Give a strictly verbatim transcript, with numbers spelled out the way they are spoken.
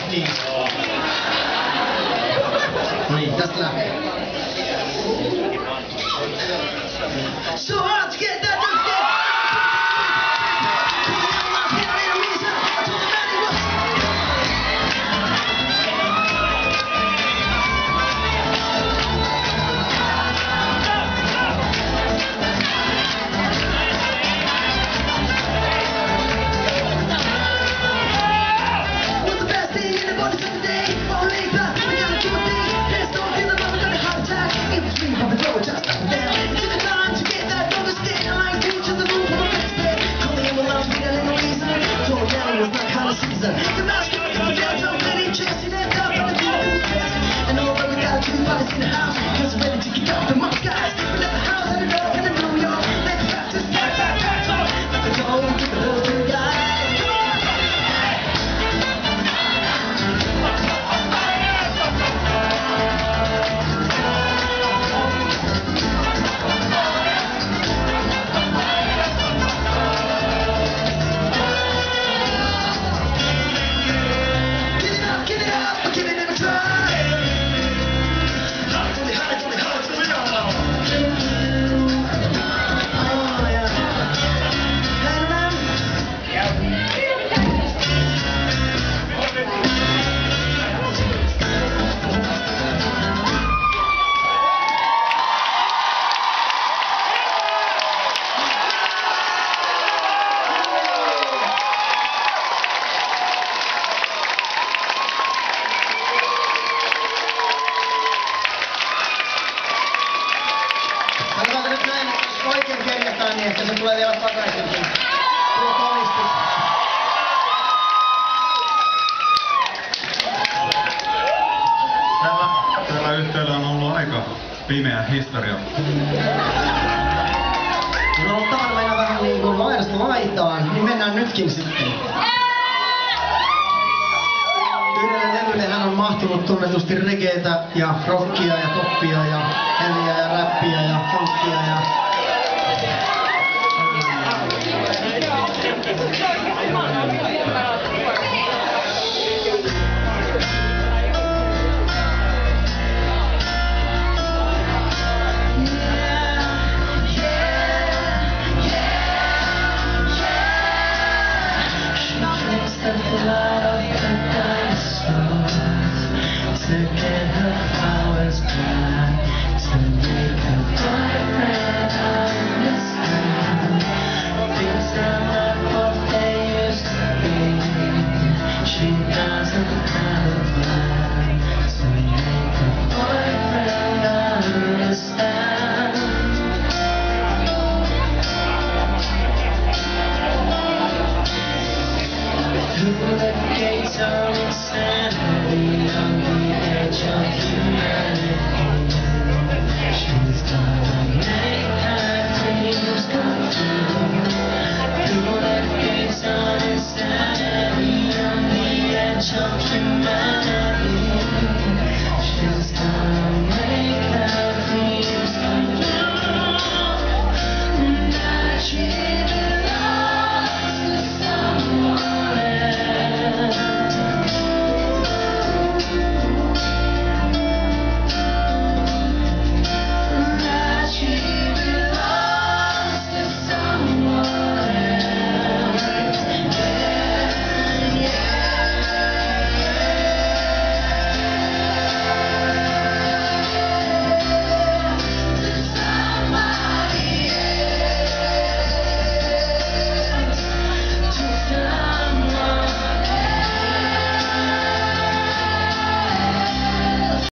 Niin. Niin, tästä lähtee. So hard to get that done. Sanotaanko nyt näin oikein kerjataan niin, että se tulee vielä takaisinkin. Tuo todistus. Tällä, tällä yhtiöllä on ollut aika pimeä historia. No tää on aina vähän niin kuin laidasta laitaan, niin mennään nytkin sitten. Yhdelle levylle hän on mahtunut tunnetusti regeetä ja rockia ja poppia ja heviä ja räppiä ja funkia ja... Something